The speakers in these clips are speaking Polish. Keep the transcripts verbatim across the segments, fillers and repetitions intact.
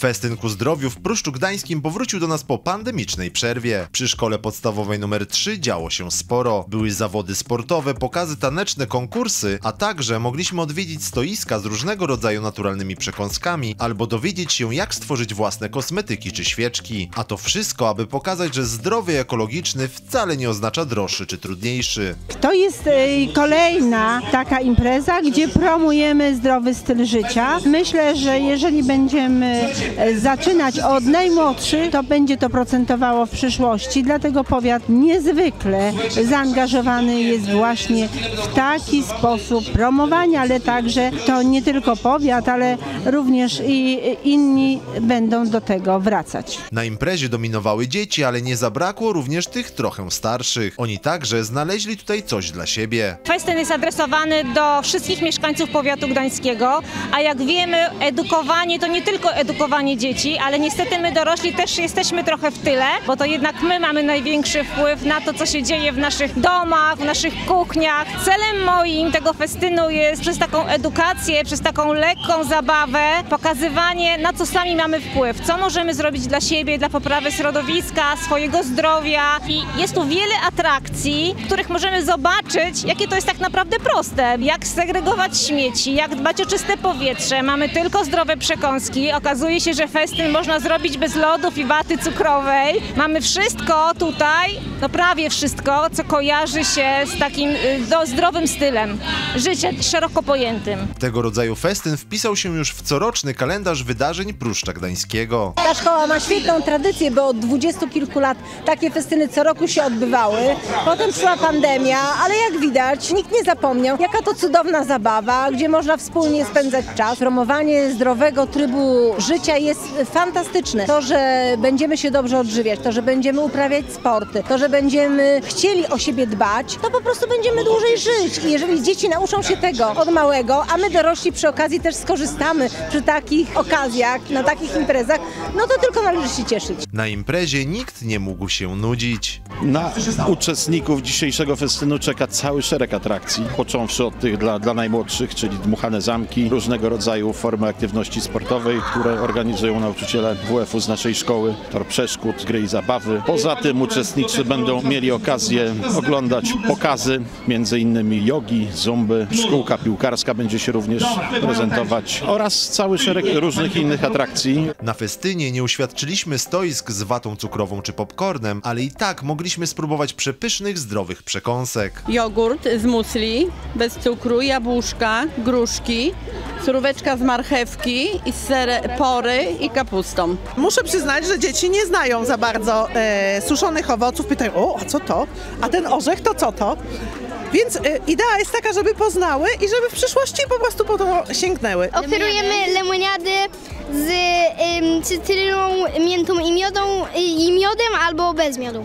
Festyn ku zdrowiu w Pruszczu Gdańskim powrócił do nas po pandemicznej przerwie. Przy szkole podstawowej numer trzy działo się sporo. Były zawody sportowe, pokazy taneczne, konkursy, a także mogliśmy odwiedzić stoiska z różnego rodzaju naturalnymi przekąskami albo dowiedzieć się, jak stworzyć własne kosmetyki czy świeczki. A to wszystko, aby pokazać, że zdrowy i ekologiczny wcale nie oznacza droższy czy trudniejszy. To jest kolejna taka impreza, gdzie promujemy zdrowy styl życia. Myślę, że jeżeli będziemy zaczynać od najmłodszych, to będzie to procentowało w przyszłości. Dlatego powiat niezwykle zaangażowany jest właśnie w taki sposób promowania, ale także to nie tylko powiat, ale również i inni będą do tego wracać. Na imprezie dominowały dzieci, ale nie zabrakło również tych trochę starszych. Oni także znaleźli tutaj coś dla siebie. Festyn jest adresowany do wszystkich mieszkańców powiatu gdańskiego, a jak wiemy, edukowanie to nie tylko edukowanie dzieci, ale niestety my dorośli też jesteśmy trochę w tyle, bo to jednak my mamy największy wpływ na to, co się dzieje w naszych domach, w naszych kuchniach. Celem moim tego festynu jest przez taką edukację, przez taką lekką zabawę pokazywanie, na co sami mamy wpływ, co możemy zrobić dla siebie, dla poprawy środowiska, swojego zdrowia. I jest tu wiele atrakcji, w których możemy zobaczyć, jakie to jest tak naprawdę proste. Jak segregować śmieci, jak dbać o czyste powietrze. Mamy tylko zdrowe przekąski. Okazuje się, że festyn można zrobić bez lodów i waty cukrowej. Mamy wszystko tutaj, no prawie wszystko, co kojarzy się z takim do, zdrowym stylem życia, szeroko pojętym. Tego rodzaju festyn wpisał się już w coroczny kalendarz wydarzeń Pruszcza Gdańskiego. Ta szkoła ma świetną tradycję, bo od dwudziestu kilku lat takie festyny co roku się odbywały. Potem przyszła pandemia, ale jak widać, nikt nie zapomniał, jaka to cudowna zabawa, gdzie można wspólnie spędzać czas. Promowanie zdrowego trybu życia jest fantastyczne. To, że będziemy się dobrze odżywiać, to, że będziemy uprawiać sporty, to, że będziemy chcieli o siebie dbać, to po prostu będziemy dłużej żyć. I jeżeli dzieci nauczą się tego od małego, a my dorośli przy okazji też skorzystamy przy takich okazjach, na takich imprezach, no to tylko należy się cieszyć. Na imprezie nikt nie mógł się nudzić. Na uczestników dzisiejszego festynu czeka cały szereg atrakcji, począwszy od tych dla, dla najmłodszych, czyli dmuchane zamki, różnego rodzaju formy aktywności sportowej, które organizują nauczyciele W F U z naszej szkoły, tor przeszkód, gry i zabawy. Poza tym uczestnicy będą mieli okazję oglądać pokazy, między innymi jogi, zumby, szkółka piłkarska będzie się również prezentować oraz cały szereg różnych innych atrakcji. Na festynie nie uświadczyliśmy stoisk z watą cukrową czy popcornem, ale i tak mogliśmy spróbować przepysznych, zdrowych przekąsek. Jogurt z musli, bez cukru, jabłuszka, gruszki, suróweczka z marchewki i z ser, pory i kapustą. Muszę przyznać, że dzieci nie znają za bardzo e, suszonych owoców. Pytają, o, a co to? A ten orzech to co to? Więc y, idea jest taka, żeby poznały i żeby w przyszłości po prostu po to sięgnęły. Oferujemy lemoniady z ym, cytryną, miętą i, miodą, i miodem albo bez miodu.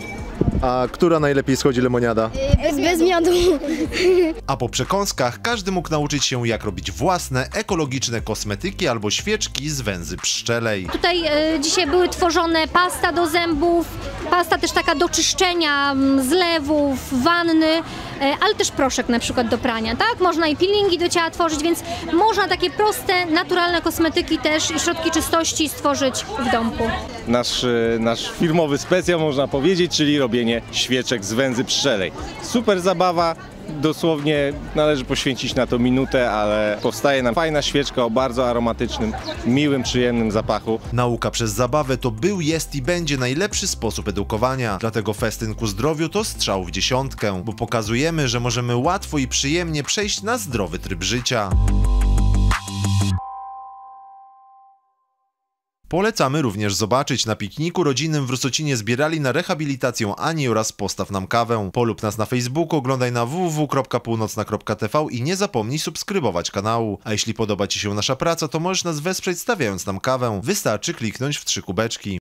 A która najlepiej schodzi lemoniada? Bez, bez miodu. A po przekąskach każdy mógł nauczyć się, jak robić własne, ekologiczne kosmetyki albo świeczki z węzy pszczelej. Tutaj e, dzisiaj były tworzone pasta do zębów, pasta też taka do czyszczenia zlewów, wanny, e, ale też proszek na przykład do prania, tak? Można i peelingi do ciała tworzyć, więc można takie proste, naturalne kosmetyki też i środki czystości stworzyć w domku. Nasz, nasz firmowy specjal, można powiedzieć, czyli robienie świeczek z węzy pszczelej. Super zabawa, dosłownie należy poświęcić na to minutę, ale powstaje nam fajna świeczka o bardzo aromatycznym, miłym, przyjemnym zapachu. Nauka przez zabawę to był, jest i będzie najlepszy sposób edukowania. Dlatego festyn ku zdrowiu to strzał w dziesiątkę, bo pokazujemy, że możemy łatwo i przyjemnie przejść na zdrowy tryb życia. Polecamy również zobaczyć. Na pikniku rodzinnym w Rusocinie zbierali na rehabilitację Ani oraz Postaw nam kawę. Polub nas na Facebooku, oglądaj na w w w kropka północna kropka t v i nie zapomnij subskrybować kanału. A jeśli podoba Ci się nasza praca, to możesz nas wesprzeć stawiając nam kawę. Wystarczy kliknąć w trzy kubeczki.